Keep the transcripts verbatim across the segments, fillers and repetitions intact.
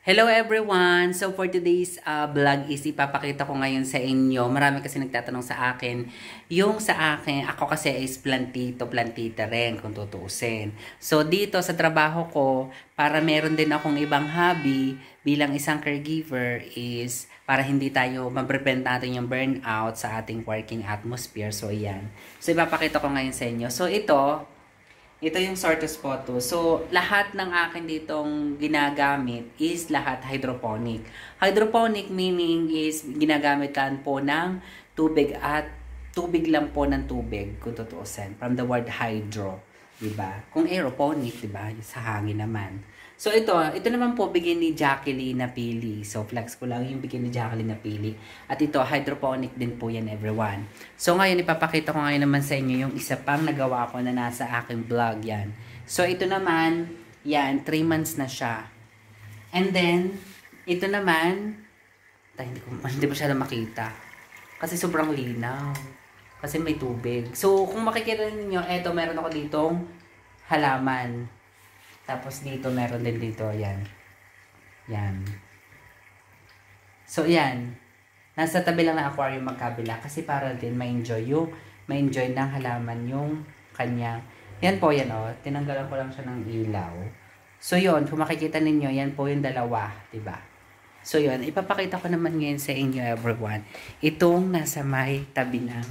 Hello everyone! So for today's uh, vlog is ipapakita ko ngayon sa inyo. Marami kasi nagtatanong sa akin. Yung sa akin, ako kasi is plantito, plantita rin kung tutuusin. So dito sa trabaho ko, para meron din akong ibang hobby bilang isang caregiver is para hindi tayo ma-prevent natin yung burnout sa ating working atmosphere. So yan. So ipapakita ko ngayon sa inyo. So ito, ito yung Sortus Photo. So, lahat ng akin ditong ginagamit is lahat hydroponic. Hydroponic meaning is ginagamitan po ng tubig at tubig lang po ng tubig kung tutuusin. From the word hydro. Diba? Kung aeroponic, diba? Sa hangin naman. So, ito. Ito naman po bigyan ni Jacqueline Napili. So, flex ko lang yung bigyan ni Jacqueline Napili. At ito, hydroponic din po yan, everyone. So, ngayon, ipapakita ko ngayon naman sa inyo yung isa pang nagawa ko na nasa aking vlog yan. So, ito naman, yan, three months na siya. And then, ito naman, tayo, hindi ko, hindi pa siya makita. Kasi sobrang linaw. Kasi may tubig. So, kung makikita niyo, eto, meron ako ditong halaman. Tapos dito, meron din dito, yan. Yan. So, yan. Nasa tabi lang ng aquarium magkabila. Kasi para din ma-enjoy yung, ma-enjoy ng halaman yung kanya. Yan po, yan o. Oh. Tinanggalan ko lang siya ng ilaw. So, yun. Kung makikita ninyo, yan po yung dalawa. Diba? So, yun. Ipapakita ko naman ngayon sa inyo, everyone. Itong nasa may tabi ng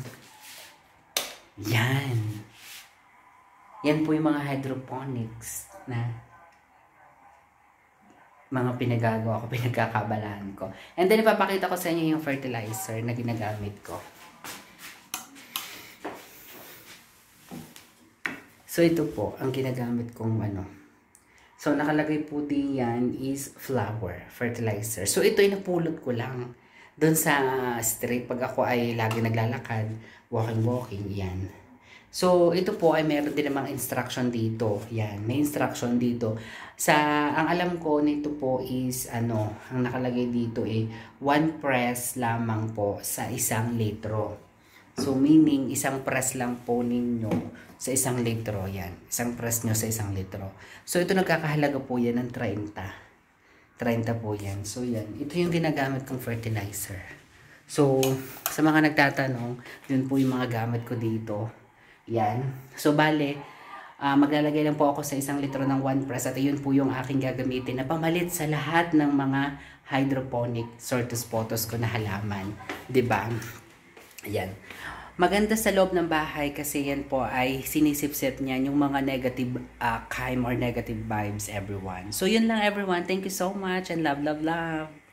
yan. Yan po yung mga hydroponics na mga pinagagawa ko, pinagkakabalaan ko. And then, ipapakita ko sa inyo yung fertilizer na ginagamit ko. So, ito po, ang ginagamit kong ano. So, nakalagay po din yan is flower fertilizer. So, ito ay napulot ko lang doon sa street pag ako ay lagi naglalakad, walking-walking, yan. So, ito po ay meron din namang instruction dito. Yan, may instruction dito. Sa, ang alam ko nito po is, ano, ang nakalagay dito ay one press lamang po sa isang litro. So, meaning, isang press lang po ninyo sa isang litro. Yan, isang press nyo sa isang litro. So, ito nagkakahalaga po yan ng thirty. thirty po yan. So, yan. Ito yung ginagamit kong fertilizer. So, sa mga nagtatanong, yun po yung mga gamit ko dito. Yan. So, bale, uh, maglalagay lang po ako sa isang litro ng one press at yun po yung aking gagamitin na pamalit sa lahat ng mga hydroponic Sortus Photos ko na halaman. Diba? Yan. Maganda sa loob ng bahay kasi yan po ay sinisipsip niyan yung mga negative uh, chime or negative vibes, everyone. So, yun lang, everyone. Thank you so much and love, love, love.